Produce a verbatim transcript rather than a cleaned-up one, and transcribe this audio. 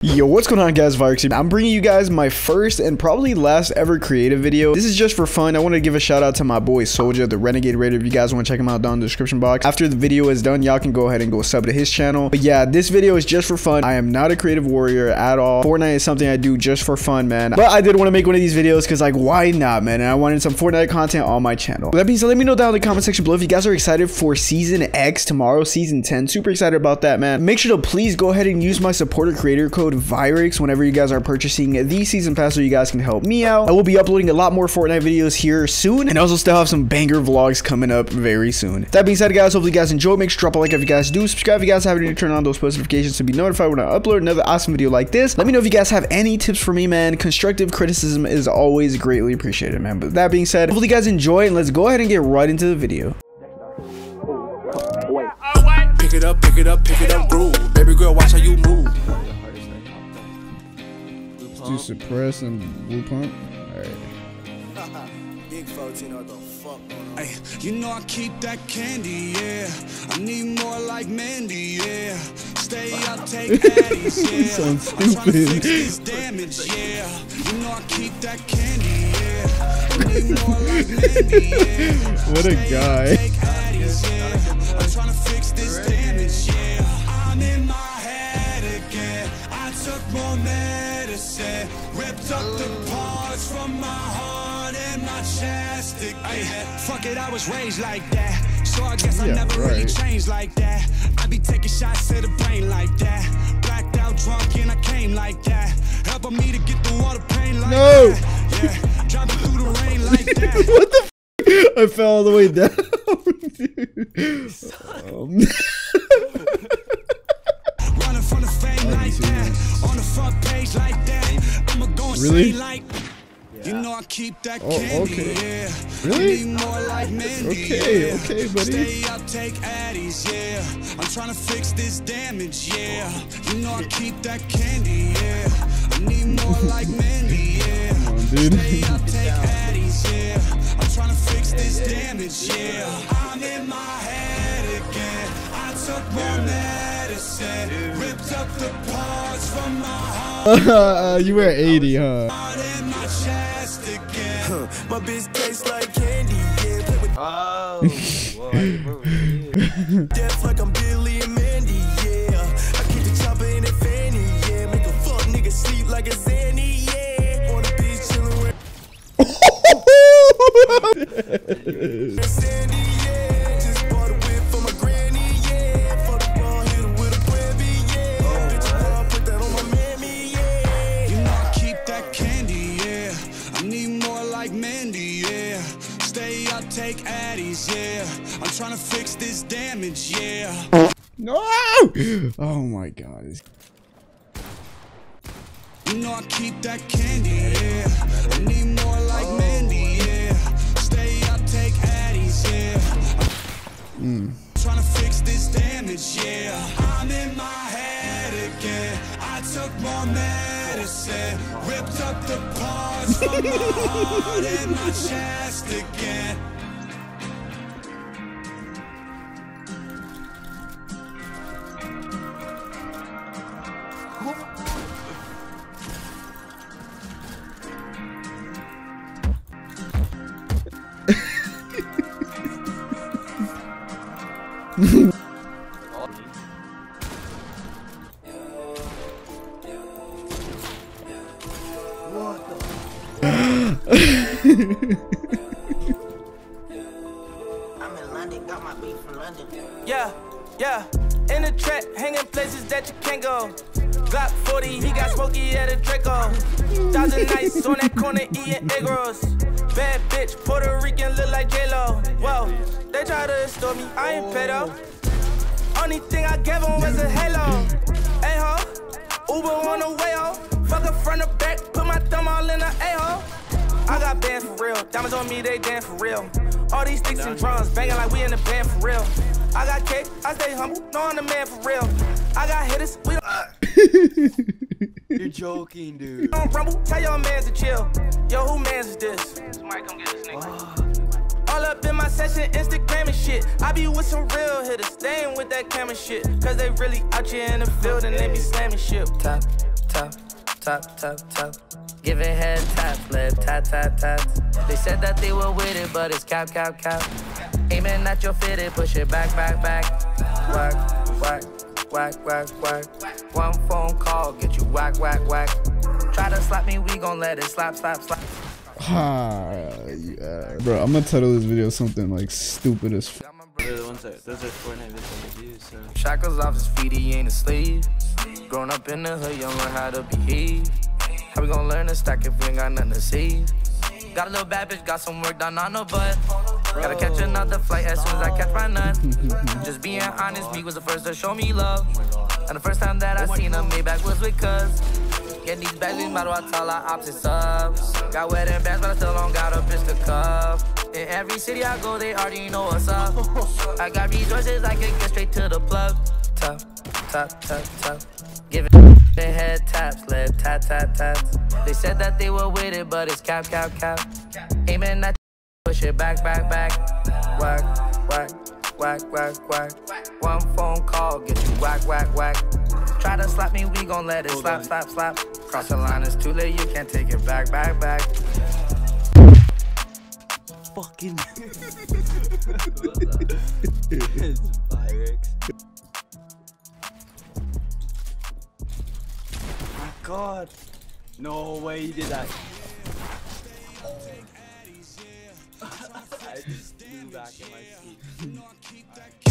Yo, what's going on, guys? Virex here. I'm bringing you guys my first and probably last ever creative video. This is just for fun. I want to give a shout out to my boy Soldier, the Renegade Raider. If you guys want to check him out down in the description box. After the video is done, y'all can go ahead and go sub to his channel. But yeah, this video is just for fun. I am not a creative warrior at all. Fortnite is something I do just for fun, man. But I did want to make one of these videos because, like, why not, man? And I wanted some Fortnite content on my channel. With that being said, let me know down in the comment section below if you guys are excited for Season X tomorrow, Season ten. Super excited about that, man. Make sure to please go ahead and use my supporter creator code Virex whenever you guys are purchasing the season pass so you guys can help me out. I will be uploading a lot more Fortnite videos here soon, and I also still have some banger vlogs coming up very soon. That being said, guys, hopefully you guys enjoy. Make sure to drop a like if you guys do. Subscribe if you guys haven't, and turn on those post notifications to be notified when I upload another awesome video like this. Let me know if you guys have any tips for me, man. Constructive criticism is always greatly appreciated, man. But that being said, hopefully you guys enjoy, and let's go ahead and get right into the video. Pick it up, pick it up, pick it up, groove. Baby girl, watch how you move. Do suppress and blue pump. Alright. Big folks, you know what the fuck going on. Ay, you know I keep that candy, yeah. I need more like Mandy, yeah. Stay up, take Addies, yeah. Sounds I'm trying to stupid. fix this damage, yeah. You know I keep that candy, yeah. I need more like Mandy, yeah. What a guy. Take Addies, yeah. I'm trying to fix this damage, yeah. I'm in my head again. I took more medicine, ripped up the parts from my heart and my chest again. Fuck it, I was raised like that, so I guess I Yeah, never really right. changed like that. I be taking shots to the brain like that. Blacked out drunk and I came like that. Helping me to get through all the pain like No. that. Yeah, driving through the rain like that. What the f? I fell all the way down. um. Running from the fame like that. On the front page like that. I'ma go and Really? say like, you know I keep that Oh, candy, okay. yeah. Really? I need more like Mandy, Okay, yeah. okay, buddy. Stay up, take Addies, yeah. I'm trying to fix this damage, yeah. You know I keep that candy, yeah. I need more like Mandy, yeah. Come on, dude. Stay up, take Addies, yeah. I'm trying to fix this damage, yeah. I'm in my head again. I took more medicine, ripped up the parts from my heart. uh, you were eighty, huh? In my chest again. My bitch tastes like candy, yeah. Play with Oh, whoa, death like I'm Billy and Mandy, yeah. I keep the chopper in a fanny, yeah. Make a fuck nigga sleep like a zanny, yeah. On a bitch chillin' with Sandy, yeah. Just bought a whip for my granny, yeah. Fuck the ball, hit her with a Grammy, yeah. Bitch, I put that on my mammy, yeah. You know I keep that candy, yeah. I need more like Mandy, yeah. Stay up, take Addies, yeah. I'm trying to fix this damage, yeah. No! Oh my god. You know I keep that candy, yeah. I need more like Mandy, yeah. Stay up, take Addies, yeah. Mm. Trying to fix this damage, yeah. I'm in my head again. I took more medicine, ripped up the parts from my heart and my chest again. I'm in London, got my beat from London. Yeah, yeah. In the trap, hanging places that you can't go. Glock forty, he got smoky at a Draco. Thousand nights on that corner eating egg rolls. Bad bitch, Puerto Rican, look like J-Lo. Whoa, they try to extort me, I ain't pedo. Only thing I gave him was a halo. A-ho, Uber on the way home. Fuck her front or back, put my thumb all in the A-hole. I got bands for real, diamonds on me, they dance for real. All these sticks and drums, banging like we in the band for real. I got cake, I stay humble, no I'm the man for real. I got hitters, we don't You're joking, dude. don't rumble, tell your mans to chill. Yo, who mans is this? Somebody come get this nigga. All up in my session, Instagram and shit. I be with some real hitters, staying with that camera shit. Cause they really out here in the field and they be slamming shit. Tap, tap, tap, tap, tap. Giving head taps, lip tat, tat, tat. They said that they were with it, but it's cap, cap, cap. Aiming at your fitted, push it back, back, back. Whack, whack, whack, whack, whack. One phone call, get you whack, whack, whack. Try to slap me, we gon' let it slap, slap, slap. Ah, yeah. Bro, I'm gonna title this video something like stupid as f. They're the ones that, those are Fortnite videos I do, so. Shackles off his feet, he ain't a slave. Grown up in the hood, you don't learn how to behave. How we gon' learn to stack if we ain't got nothing to save? Got a little bad bitch, got some work done on her butt. Gotta catch another flight as soon as I catch my nut. Just being honest, me was the first to show me love. And the first time that I seen her Maybach was with cuz. Get these bags, no matter what, tell our opposite subs. Got wedding bands, but I still don't got a bitch to cuff. In every city I go, they already know what's up. I got resources, I can get straight to the plug. Tap, tap, tap, tap. Giving head taps, lip tat, tat, tats. They said that they were with it, but it's cap, cap, cap. Aiming at push it back, back, back. Whack, whack, whack, whack, whack. One phone call, get you whack, whack, whack. Try to slap me, we gon' let it slap, slap, slap. Cross the line, it's too late, you can't take it back, back, back. Fucking. It's Pyrex. Oh my god. No way you did that. I just flew back in my seat.